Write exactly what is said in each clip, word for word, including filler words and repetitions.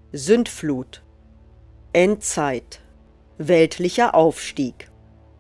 Sündflut, Endzeit, weltlicher Aufstieg.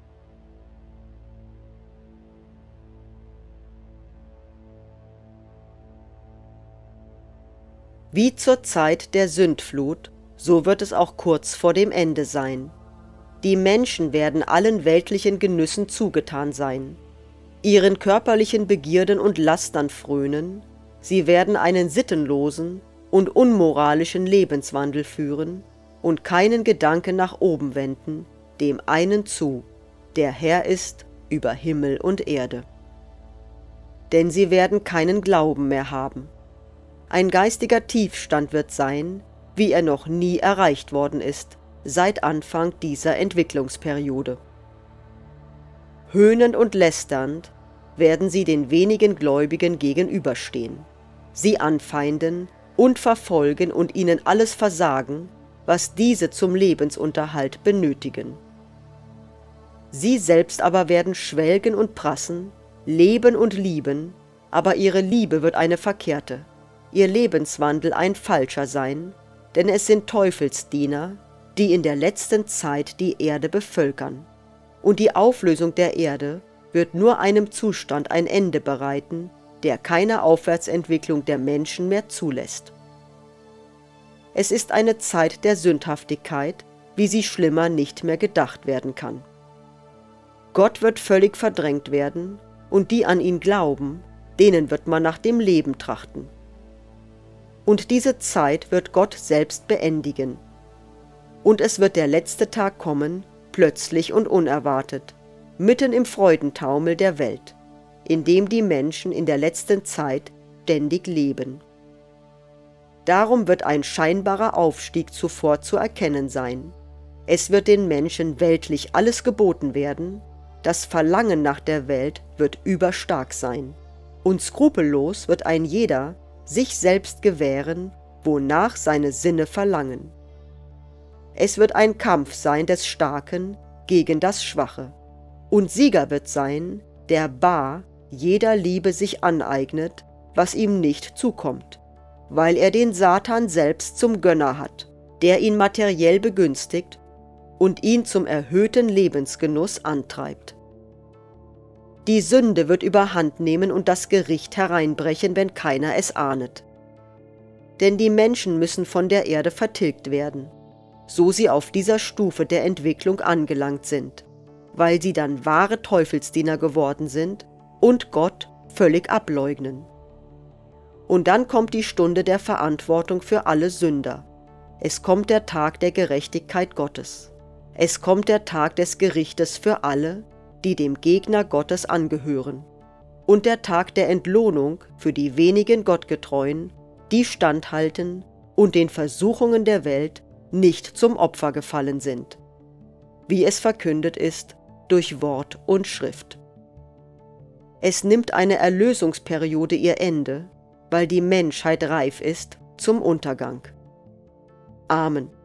Wie zur Zeit der Sündflut, so wird es auch kurz vor dem Ende sein. Die Menschen werden allen weltlichen Genüssen zugetan sein, ihren körperlichen Begierden und Lastern frönen, sie werden einen sittenlosen und unmoralischen Lebenswandel führen und keinen Gedanken nach oben wenden, dem einen zu, der Herr ist über Himmel und Erde. Denn sie werden keinen Glauben mehr haben. Ein geistiger Tiefstand wird sein, wie er noch nie erreicht worden ist, seit Anfang dieser Entwicklungsperiode. Höhnend und lästernd werden sie den wenigen Gläubigen gegenüberstehen, sie anfeinden und verfolgen und ihnen alles versagen, was diese zum Lebensunterhalt benötigen. Sie selbst aber werden schwelgen und prassen, leben und lieben, aber ihre Liebe wird eine verkehrte, ihr Lebenswandel ein falscher sein, denn es sind Teufelsdiener, die in der letzten Zeit die Erde bevölkern. Und die Auflösung der Erde wird nur einem Zustand ein Ende bereiten, der keine Aufwärtsentwicklung der Menschen mehr zulässt. Es ist eine Zeit der Sündhaftigkeit, wie sie schlimmer nicht mehr gedacht werden kann. Gott wird völlig verdrängt werden, und die an ihn glauben, denen wird man nach dem Leben trachten. Und diese Zeit wird Gott selbst beendigen. Und es wird der letzte Tag kommen, plötzlich und unerwartet, mitten im Freudentaumel der Welt, in dem die Menschen in der letzten Zeit ständig leben. Darum wird ein scheinbarer Aufstieg zuvor zu erkennen sein. Es wird den Menschen weltlich alles geboten werden, das Verlangen nach der Welt wird überstark sein, und skrupellos wird ein jeder sich selbst gewähren, wonach seine Sinne verlangen. Es wird ein Kampf sein des Starken gegen das Schwache, und Sieger wird sein, der bar jeder Liebe sich aneignet, was ihm nicht zukommt, weil er den Satan selbst zum Gönner hat, der ihn materiell begünstigt und ihn zum erhöhten Lebensgenuss antreibt. Die Sünde wird überhand nehmen und das Gericht hereinbrechen, wenn keiner es ahnet. Denn die Menschen müssen von der Erde vertilgt werden, so sie auf dieser Stufe der Entwicklung angelangt sind, weil sie dann wahre Teufelsdiener geworden sind und Gott völlig ableugnen. Und dann kommt die Stunde der Verantwortung für alle Sünder. Es kommt der Tag der Gerechtigkeit Gottes. Es kommt der Tag des Gerichtes für alle, die dem Gegner Gottes angehören. Und der Tag der Entlohnung für die wenigen Gottgetreuen, die standhalten und den Versuchungen der Welt nicht zum Opfer gefallen sind, wie es verkündet ist durch Wort und Schrift. Es nimmt eine Erlösungsperiode ihr Ende, weil die Menschheit reif ist zum Untergang. Amen.